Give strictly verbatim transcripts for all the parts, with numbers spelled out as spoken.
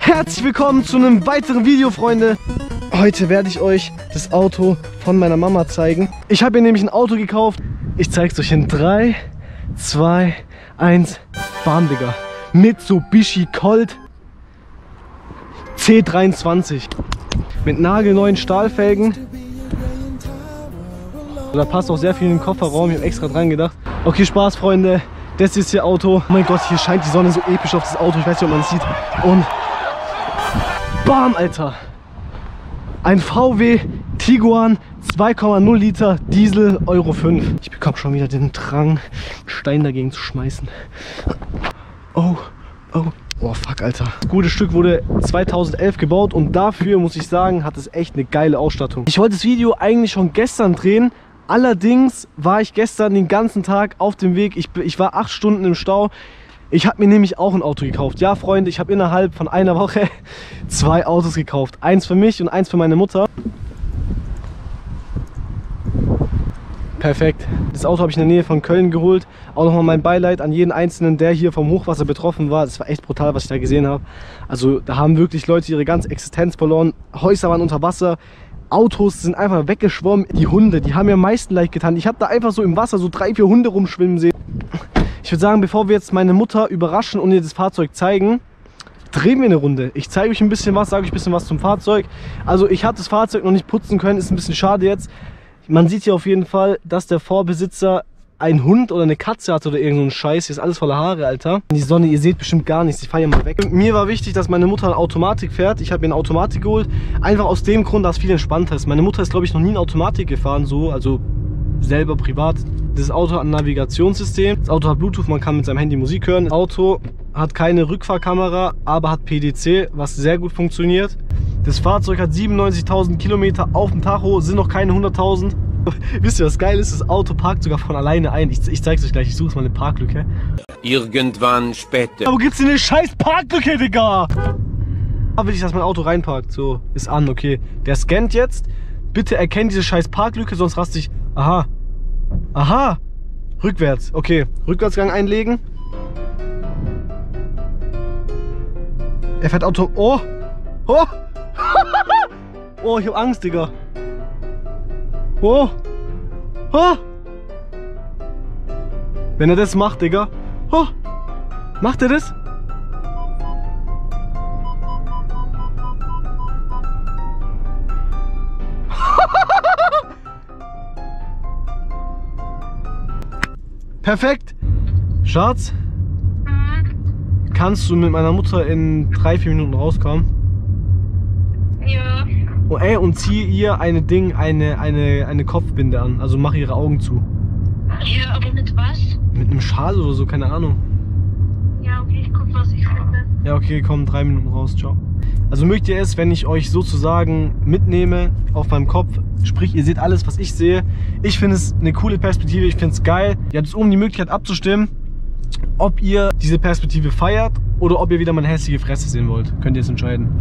Herzlich willkommen zu einem weiteren Video, Freunde. Heute werde ich euch das Auto von meiner Mama zeigen. Ich habe ihr nämlich ein Auto gekauft. Ich zeige es euch in drei, zwei, eins. Bam, Digga. Mitsubishi Colt C dreiundzwanzig. Mit nagelneuen Stahlfelgen. Da passt auch sehr viel in den Kofferraum. Ich habe extra dran gedacht. Okay, Spaß, Freunde. Das ist ihr Auto. Oh mein Gott, hier scheint die Sonne so episch auf das Auto. Ich weiß nicht, ob man es sieht. Und bam, Alter. Ein V W Tiguan zwei Komma null Liter Diesel Euro fünf. Ich bekomme schon wieder den Drang, einen Stein dagegen zu schmeißen. Oh, oh. Oh fuck, Alter. Das gute Stück wurde zweitausendelf gebaut und dafür, muss ich sagen, hat es echt eine geile Ausstattung. Ich wollte das Video eigentlich schon gestern drehen. Allerdings war ich gestern den ganzen Tag auf dem Weg. Ich, ich war acht Stunden im Stau. Ich habe mir nämlich auch ein Auto gekauft. Ja, Freunde, ich habe innerhalb von einer Woche zwei Autos gekauft. Eins für mich und eins für meine Mutter. Perfekt. Das Auto habe ich in der Nähe von Köln geholt. Auch nochmal mein Beileid an jeden Einzelnen, der hier vom Hochwasser betroffen war. Das war echt brutal, was ich da gesehen habe. Also da haben wirklich Leute ihre ganze Existenz verloren. Häuser waren unter Wasser. Autos sind einfach weggeschwommen. Die Hunde, die haben mir am meisten leid getan. Ich habe da einfach so im Wasser so drei, vier Hunde rumschwimmen sehen. Ich würde sagen, bevor wir jetzt meine Mutter überraschen und ihr das Fahrzeug zeigen, drehen wir eine Runde. Ich zeige euch ein bisschen was, sage euch ein bisschen was zum Fahrzeug. Also ich habe das Fahrzeug noch nicht putzen können, ist ein bisschen schade jetzt. Man sieht hier auf jeden Fall, dass der Vorbesitzer einen Hund oder eine Katze hatte oder irgend so ein Scheiß. Hier ist alles voller Haare, Alter. Die Sonne, ihr seht bestimmt gar nichts. Ich fahre hier mal weg. Mir war wichtig, dass meine Mutter eine Automatik fährt. Ich habe mir eine Automatik geholt. Einfach aus dem Grund, dass es viel entspannter ist. Meine Mutter ist, glaube ich, noch nie eine Automatik gefahren, so, also selber privat. Das Auto hat ein Navigationssystem. Das Auto hat Bluetooth, man kann mit seinem Handy Musik hören. Das Auto hat keine Rückfahrkamera, aber hat P D C, was sehr gut funktioniert. Das Fahrzeug hat siebenundneunzigtausend Kilometer auf dem Tacho, sind noch keine hunderttausend. Wisst ihr, was geil ist? Das Auto parkt sogar von alleine ein. Ich, ich zeig's euch gleich, ich suche mal eine Parklücke. Irgendwann später. Aber gibt's denn eine scheiß Parklücke, Digga? Da will ich, dass mein Auto reinparkt. So, ist an, okay. Der scannt jetzt. Bitte erkennt diese scheiß Parklücke, sonst raste ich. Aha. Aha. Rückwärts. Okay. Rückwärtsgang einlegen. Er fährt Auto. Oh. Oh. Oh, ich hab Angst, Digga. Oh. Oh. Wenn er das macht, Digga. Oh. Macht er das? Perfekt. Schatz, kannst du mit meiner Mutter in drei, vier Minuten rauskommen? Ja. Oh, ey, und zieh ihr eine Ding, eine, eine, eine Kopfbinde an. Also mach ihre Augen zu. Ja, aber mit was? Mit einem Schal oder so, keine Ahnung. Ja, okay, ich guck, was ich finde. Ja, okay, komm, drei Minuten raus, ciao. Also mögt ihr es, wenn ich euch sozusagen mitnehme auf meinem Kopf, sprich, ihr seht alles, was ich sehe. Ich finde es eine coole Perspektive, ich finde es geil. Ihr habt jetzt oben die Möglichkeit abzustimmen, ob ihr diese Perspektive feiert oder ob ihr wieder meine hässliche Fresse sehen wollt. Könnt ihr es entscheiden.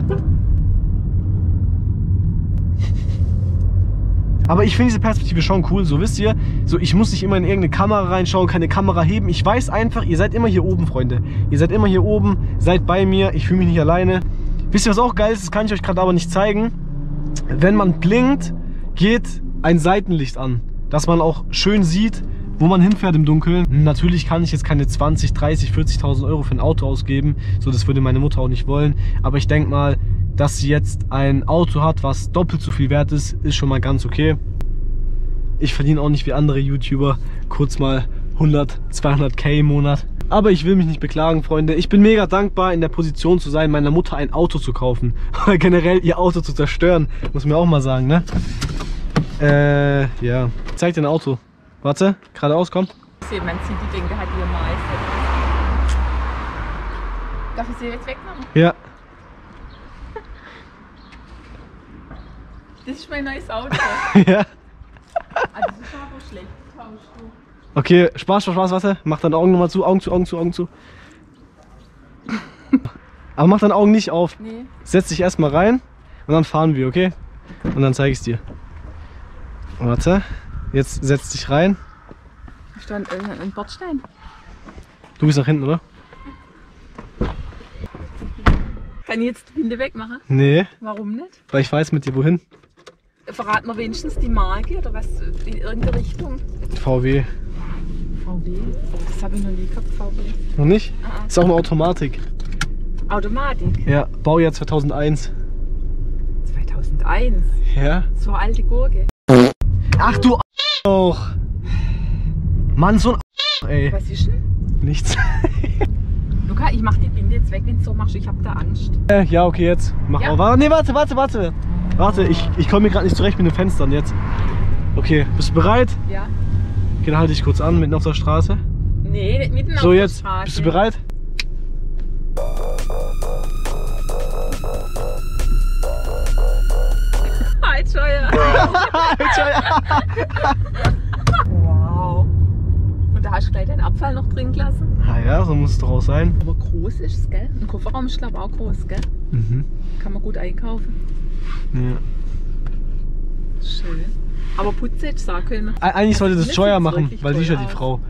Aber ich finde diese Perspektive schon cool, so wisst ihr, so ich muss nicht immer in irgendeine Kamera reinschauen, keine Kamera heben. Ich weiß einfach, ihr seid immer hier oben, Freunde. Ihr seid immer hier oben, seid bei mir, ich fühle mich nicht alleine. Wisst ihr, was auch geil ist, das kann ich euch gerade aber nicht zeigen. Wenn man blinkt, geht ein Seitenlicht an, dass man auch schön sieht, wo man hinfährt im Dunkeln. Natürlich kann ich jetzt keine zwanzig, dreißig, vierzigtausend Euro für ein Auto ausgeben, so das würde meine Mutter auch nicht wollen. Aber ich denke mal, dass sie jetzt ein Auto hat, was doppelt so viel wert ist, ist schon mal ganz okay. Ich verdiene auch nicht wie andere YouTuber kurz mal hundert, zweihundert K im Monat. Aber ich will mich nicht beklagen, Freunde. Ich bin mega dankbar, in der Position zu sein, meiner Mutter ein Auto zu kaufen. Oder generell ihr Auto zu zerstören. Muss man auch mal sagen, ne? Äh, ja. Ich zeig dir ein Auto. Warte, geradeaus, komm. Man sieht die Dinge halt hier mal. Darf ich sie jetzt wegmachen? Ja. Das ist mein neues Auto. Ja. Ah, das ist aber schlecht. Tauschst du. Okay, Spaß, Spaß, Spaß, warte. Mach deine Augen nochmal zu, Augen zu, Augen zu, Augen zu. Aber mach deine Augen nicht auf. Nee. Setz dich erstmal rein und dann fahren wir, okay? Und dann zeige ich es dir. Warte, jetzt setz dich rein. Ist da ein, äh, ein Bordstein? Du bist nach hinten, oder? Kann ich jetzt die Binde wegmachen? Nee, Warum nicht? weil ich weiß mit dir wohin. Verrat mir wenigstens die Marke oder was in irgendeine Richtung. V W. V W? Oh, das habe ich noch nie gehabt, V W. Noch nicht? Ah, Ist auch eine Automatik. Automatik. Ja, Baujahr zweitausendeins. zweitausendeins. Ja? So eine alte Gurke. Ach du auch. Mann, so ein ey. Was ist denn? Nichts. Luca, ich mach die Binde jetzt weg, wenn du so machst. Ich hab da Angst. Äh, ja, okay, jetzt. Mach Ja. auf. Warte, nee, warte, warte, warte. Warte, ich, ich komme mir gerade nicht zurecht mit den Fenstern jetzt. Okay, bist du bereit? Ja? Okay, dann halte ich kurz an, mitten auf der Straße. Nee, nicht mitten So, auf jetzt. der Straße. Bist du bereit? Halt, Scheuer. Wow. Und da hast du gleich deinen Abfall noch drin gelassen. Ah ja, so muss es doch auch sein. Aber groß ist es, gell? Ein Kofferraum ist, glaube ich, auch groß, gell? Mhm. Kann man gut einkaufen. Ja. Schön. Aber putzen hätte ich sagen können. E- Eigentlich sollte das Das Steuer sieht machen, wirklich weil die ist toll ja die aus. Frau.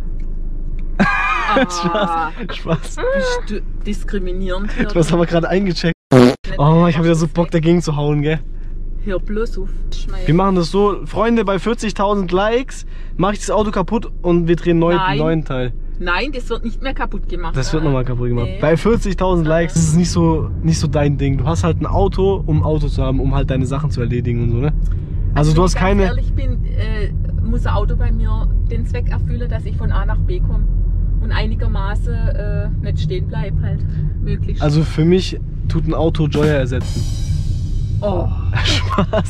Ah, Spaß, Spaß. bist du diskriminierend hier? Du hast aber gerade eingecheckt. Oh, ich habe wieder so Bock dagegen zu hauen, gell? Hör bloß auf. Wir machen das so, Freunde, bei vierzigtausend Likes mache ich das Auto kaputt und wir drehen neu, Nein. neuen Teil. Nein, das wird nicht mehr kaputt gemacht. Das wird nochmal kaputt gemacht. Nee. Bei vierzigtausend Likes ist es nicht so, nicht so dein Ding. Du hast halt ein Auto, um ein Auto zu haben, um halt deine Sachen zu erledigen und so, ne? Also, du wenn hast ich keine... ganz ehrlich bin, äh, muss ein Auto bei mir den Zweck erfüllen, dass ich von A nach B komme. Und einigermaßen äh, nicht stehen bleibe halt. Möglichst. Also für mich tut ein Auto Joyer ersetzen. Oh. Spaß.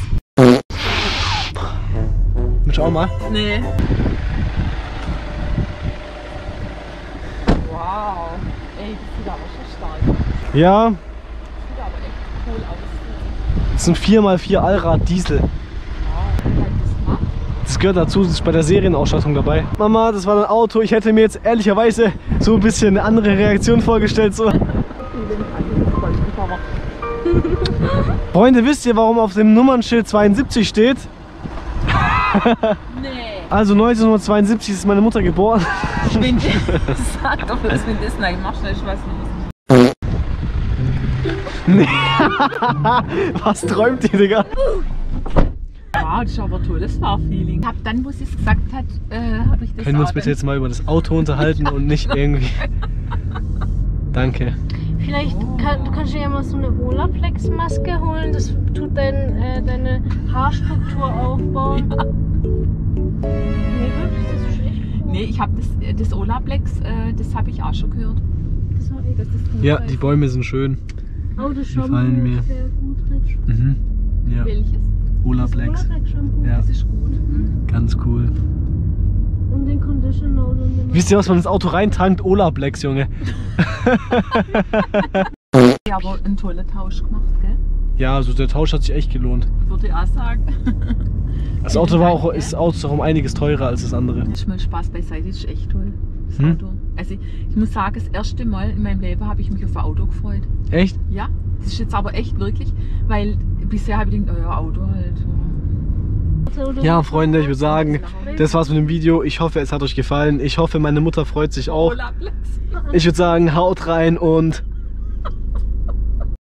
Schau mal. Nee. Wow. Ey, das sieht aber schon stark aus. Ja, Das sieht aber echt cool aus. das ist ein vier mal vier Allrad Diesel. Wow. Wie halt das macht. Das gehört dazu, das ist bei der Serienausstattung dabei. Mama, das war dein Auto. Ich hätte mir jetzt ehrlicherweise so ein bisschen eine andere Reaktion vorgestellt. So. Freunde, wisst ihr, warum auf dem Nummernschild zweiundsiebzig steht? Nee. Also neunzehnhundertzweiundsiebzig ist meine Mutter geboren. Wenn du, sag doch bloß, wenn du das nicht machst, dann ist was los. Nee. Was träumt ihr, Digga? Wow, das ist aber ein tolles Fahrfeeling. Hab dann, wo sie es gesagt hat, äh, habe ich das Können wir uns auch bitte dann- jetzt mal über das Auto unterhalten und nicht irgendwie... Danke. Vielleicht kann, du kannst dir ja mal so eine Olaplex-Maske holen, das tut dein, äh, deine Haarstruktur aufbauen. Ja. Nee, wirklich, das ist echt cool. Nee, ich habe das, äh, das Olaplex, äh, das habe ich auch schon gehört. Das war echt. Dass das gut Ja, ist. die Bäume sind schön. Oh, das gefallen Shampoo mir. ist sehr gut. Das Mhm. Ja, Welches? Olaplex. Olaplex-Shampoo. Ja, Das ist gut. Mhm. ganz cool. Und den Conditioner. Und den Wisst ihr, was man ins Auto reintankt? Olaplex, Junge. Ja, aber einen tollen Tausch gemacht, gell? Ja, also der Tausch hat sich echt gelohnt. Würde ich auch sagen. Das Auto war auch, Dank, ist auch um einiges teurer als das andere. Das ist mal Spaß beiseite, das ist echt toll. Das Hm? Auto. Also ich, ich muss sagen, das erste Mal in meinem Leben habe ich mich auf ein Auto gefreut. Echt? Ja, das ist jetzt aber echt wirklich, weil bisher habe ich gedacht, oh ja, Auto halt. Ja. Ja, Freunde, ich würde sagen, das war's mit dem Video. Ich hoffe, es hat euch gefallen. Ich hoffe, meine Mutter freut sich auch. Olaplex. Ich würde sagen, haut rein und